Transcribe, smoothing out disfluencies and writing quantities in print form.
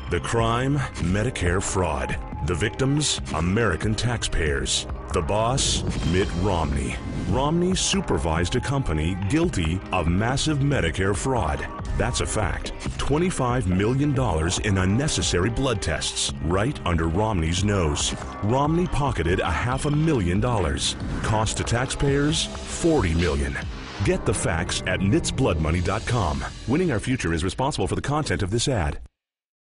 The crime, Medicare fraud. The victims, American taxpayers. The boss, Mitt Romney. Romney supervised a company guilty of massive Medicare fraud. That's a fact. $25 million in unnecessary blood tests right under Romney's nose. Romney pocketed $500,000. Cost to taxpayers, $40 million. Get the facts at nitsbloodmoney.com. Winning Our Future is responsible for the content of this ad.